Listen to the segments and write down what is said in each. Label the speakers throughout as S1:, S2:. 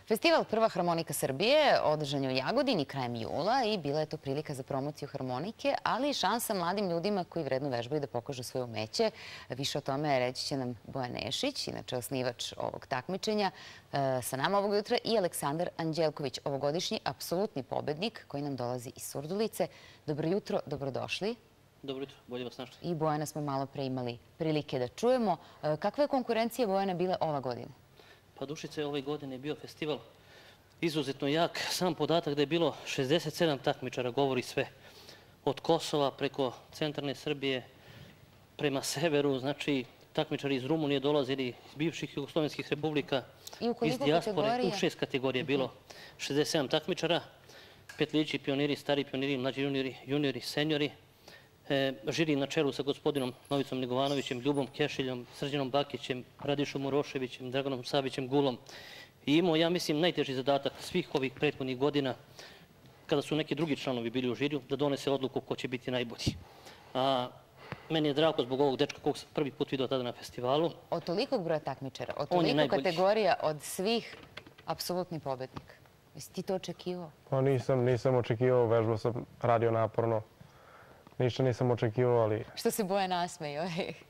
S1: Festival Prva harmonika Srbije održan je u Jagodini krajem jula i bila je to prilika za promociju harmonike, ali i šansa mladim ljudima koji vredno vežbaju da pokažu svoje umeće. Više o tome reći će nam Bojan Nešić, inače osnivač ovog takmičenja, sa nama ovog jutra i Aleksandar Anđelković, ovogodišnji apsolutni pobednik koji nam dolazi iz Surdulice. Dobro jutro, dobrodošli.
S2: Dobro jutro, bolje vas našli.
S1: I Bojana smo malo pre imali prilike da čujemo. Kakva je konkurencija Bojana bila ova godina?
S2: Pa Dušice, ove godine je bio festival izuzetno jak. Sam podatak da je bilo 67 takmičara govori sve. Od Kosova preko centralne Srbije prema severu, znači takmičari iz Rumunije dolazili, iz bivših jugoslovenskih republika, iz dijaspore. U 6 kategorija je bilo 67 takmičara. Petlići, pioniri, stari pioniri, mlađi juniori, juniori, seniori. Žiri na čelu sa gospodinom Novicom Negovanovićem, Ljubom Kešiljom, Srđanom Bakićem, Radišom Uroševićem, Draganom Savićem, Gulom. I imao, ja mislim, najteži zadatak svih ovih prethodnih godina, kada su neki drugi članovi bili u žiriju, da donese odluku ko će biti najbolji. Meni je drago zbog ovog dečka kog sam prvi put vidio tada na festivalu.
S1: Od tolikog broja takmičara, od toliko kategorija, od svih, apsolutni pobednik. Jesi ti to očekivao?
S3: Pa nisam očekivao, vežbao sam, radio naporno. Ništa nisam očekivao, ali...
S1: Što se Boja nasmeju?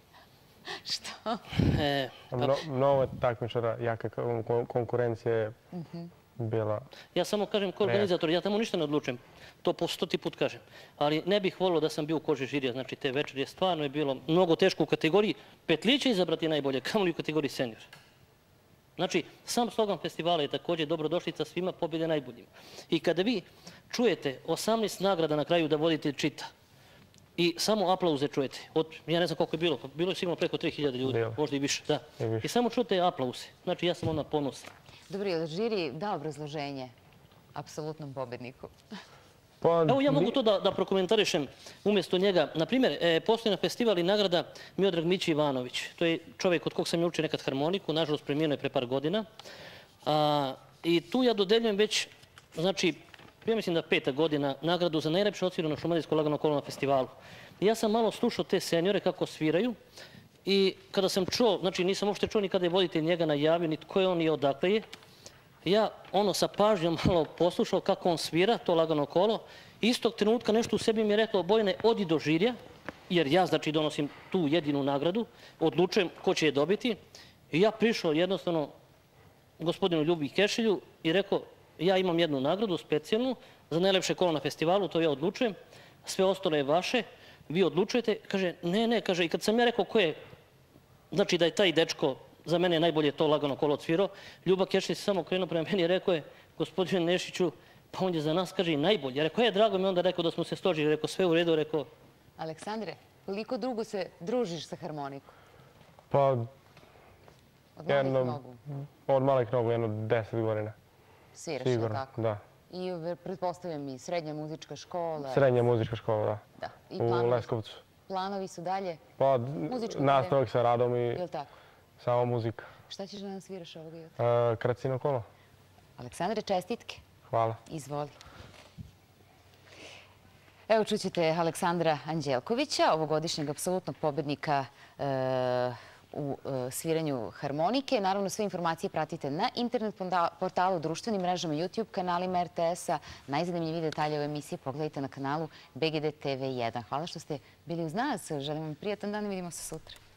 S1: Što?
S3: Mnogo takmičara, jaka konkurencija je bila...
S2: Ja samo kažem kao organizator, ja tamo ništa ne odlučujem. To po 100 put kažem. Ali ne bih volio da sam bio u koži žirija. Znači, te večeri je stvarno bilo mnogo teško u kategoriji Petlića izabrati najbolje, kamoli u kategoriji senior. Znači, sam slogan festivala je također dobrodošlica svima, pobjede najboljima. I kada vi čujete 18 nagrada na kraju da voditelj čita, i samo aplauze čujete. Ja ne znam koliko je bilo. Bilo je sigurno preko 3000 ljudi, možda i više. I samo čujete aplauze. Znači, ja sam onda ponosan.
S1: Dobro, je li žiri dao obrazloženje apsolutnom pobedniku?
S2: Evo, ja mogu to da prokomentarišem umjesto njega. Naprimjer, postoji na festivali nagrada Miodrag Mići Ivanović. To je čovjek od kog sam je učio nekad harmoniku. Nažalost, preminuo je pre par godina. I tu ja dodeljujem već, znači, ja mislim da 5. godina, nagradu za najlepše odsvirano šumadijsko lagano kolo na festivalu. Ja sam malo slušao te seniore kako sviraju i kada sam čuo, znači nisam uopšte čuo ni kada je voditelj njega najavio, ni tko je on i odakle je, ja sa pažnjom malo poslušao kako on svira to lagano kolo. Istog trenutka nešto u sebi mi je rekao: Bojane, odi do žirija, jer ja znači donosim tu jedinu nagradu, odlučujem ko će je dobiti. I ja prišao jednostavno gospodinu Ljubi Kešilju i rekao: ja imam jednu nagradu specijalnu za najlepše kolo na festivalu, to ja odlučujem, sve ostalo je vaše, vi odlučujete. Kaže, ne, kaže, i kad sam ja rekao ko je, znači da je taj dečko, za mene najbolje to lagano kolo odsvirao, Ljuba Kešilj se samo krenuo prema meni i rekao je: gospodine Nešiću, pa on je za nas, kaže, i najbolji. Ja rekao, drago mi je onda rekao da smo se složili, rekao, sve u redu, rekao...
S1: Aleksandre, koliko dugo se družiš sa harmonikom?
S3: Pa, od malih nogu, jedno 10 godina.
S1: Sviraš, je li tako?
S3: Da.
S1: I pretpostavljam i srednja muzička škola?
S3: Srednja muzička škola, da. U Leskovcu.
S1: Planovi su dalje?
S3: Pa, nastavak sa radom i samo muzika.
S1: Šta ćeš da nam sviraš ovoga jutra?
S3: Kracino kolo.
S1: Aleksandre, čestitke.
S3: Hvala.
S1: Izvoli. Evo čućete Aleksandra Anđelkovića, ovogodišnjeg apsolutnog pobednika u sviranju harmonike. Naravno, sve informacije pratite na internet portalu, društvenim mrežama, YouTube kanalima RTS-a. Najzanimljiviji detalje ove emisije pogledajte na kanalu BGD TV1. Hvala što ste bili uz nas. Želim vam prijatan dan i vidimo se sutra.